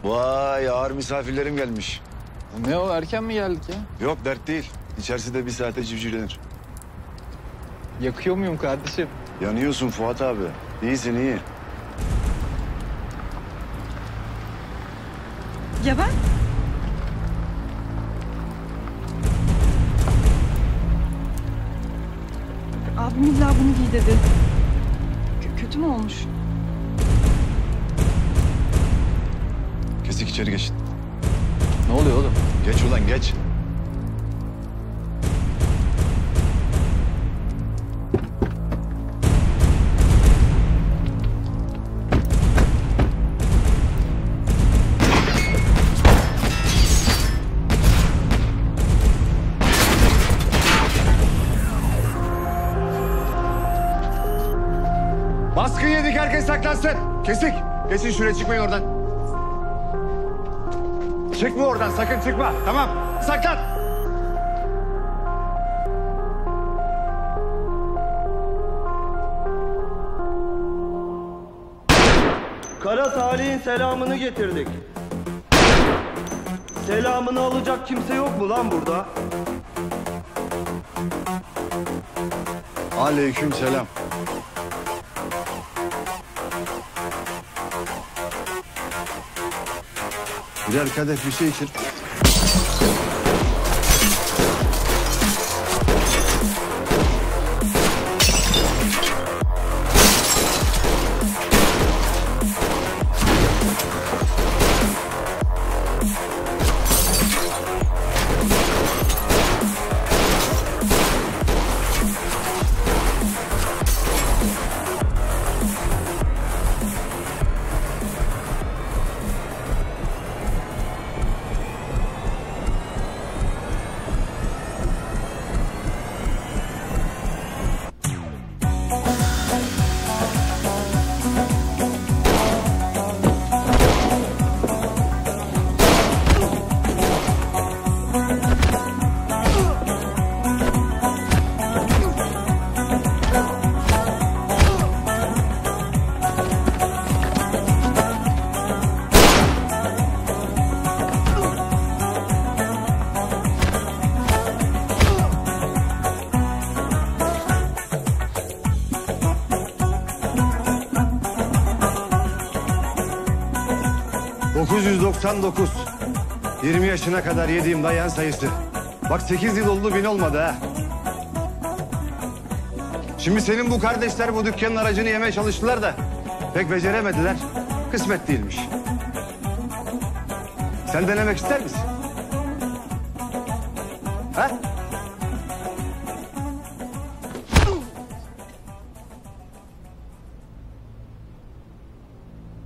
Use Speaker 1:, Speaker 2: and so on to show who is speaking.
Speaker 1: Vay, ağır misafirlerim gelmiş.
Speaker 2: Ne o, erken mi geldik ya?
Speaker 1: Yok, dert değil. İçerisi de bir saate civcivlenir.
Speaker 2: Yakıyor muyum kardeşim?
Speaker 1: Yanıyorsun Fuat abi. İyisin, iyi.
Speaker 3: Ya ben? Abim illa bunu giy dedi. Kötü mü olmuş?
Speaker 1: Kesik, içeri geçin.
Speaker 2: Ne oluyor oğlum?
Speaker 1: Geç ulan, geç. Baskın yedik, herkes saklansın. Kesik, geçin şuraya, çıkmayın oradan. Çıkma oradan, sakın çıkma. Tamam, saklan.
Speaker 4: Kara talihin selamını getirdik. Selamını alacak kimse yok mu lan burada?
Speaker 1: Aleyküm selam. Birer kadeh bir şey içir. ...999. 20 yaşına kadar yediğim dayan sayısı. Bak 8 yıl oldu, 1000 olmadı ha. Şimdi senin bu kardeşler bu dükkanın aracını yemeye çalıştılar da... ...pek beceremediler. Kısmet değilmiş. Sen denemek ister misin? Ha?